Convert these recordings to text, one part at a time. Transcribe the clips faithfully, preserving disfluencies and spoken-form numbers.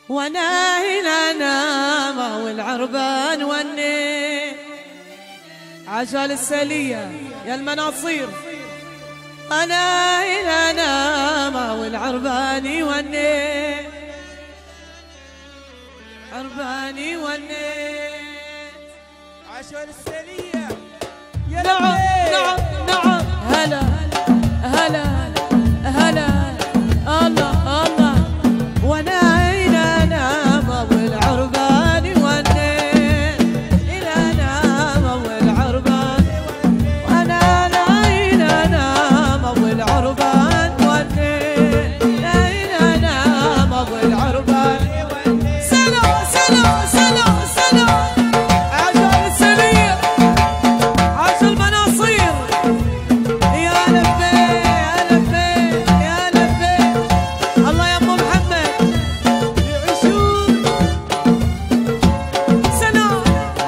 وانا هنا نام والعربان وني عشان السلية يا المناصير. انا هنا نام والعرباني وني عرباني وني عشان السلية يا نعم نعم نعم. هلا هلا هلا الله الله. وانا هنا نام والعرباني وني هنا نام والعرباني وانا هنا نام والعربان وني هنا نام والعربان. سلام سلام سلام سلام عشان السلية عشان المناصير. يا لبي يا لبي يا لبي الله يا ام محمد يعيشون. سلام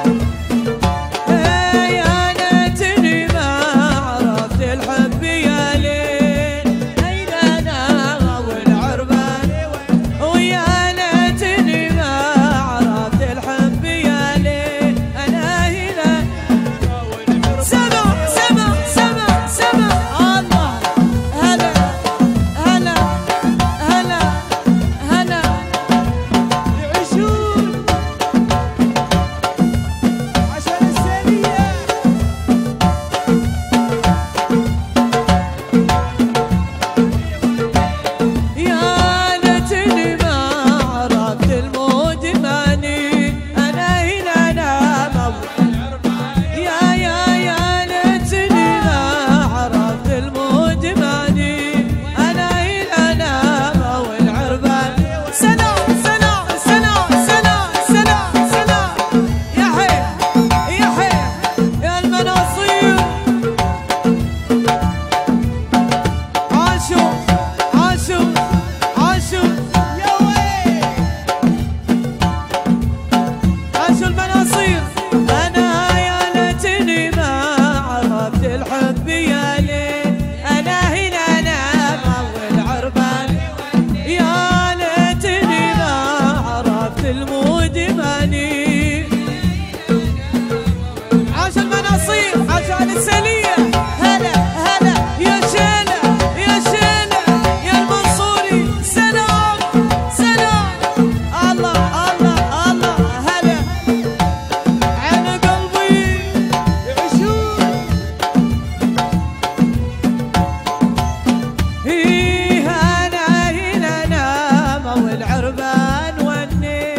يا ليتني ما عرفت الحب يا ليل اين انا والعربان. ويا ليتني ما عرفت الحب يا ليل انا هنا. سما سما سما سما الله. هلا هلا هلا هلا يعيشون عشان السلية. يا ليتني ما عرفت الموت ماني انا هنا نام. يا يا يا ليتني ما عرفت الموت ماني انا هنا نام والعربان. سلام سلام سلام سلام سلام سلام يا حي يا حي يا المناصير. عاشوا عاشوا عاشوا يا ويل عاشوا المناصير. انا يا ليتني ما عرفت الحب يا ليل انا هنا نام والعربان. يا ليتني ما عرفت المود ماني. عاش المناصير عشان السلية. هلا هلا يا شيلة يا شيلة يا المنصوري. سلام سلام الله الله الله. هلا عين قلبي يعيشون. إيه أنا هنا نام والعربان وني.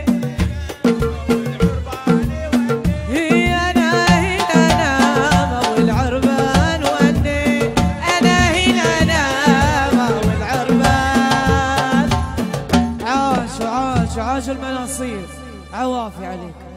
إيه أنا هنا نام والعربان وني أنا هنا نام والعربان. عاش عاش عاش المناصير. عوافي عليك.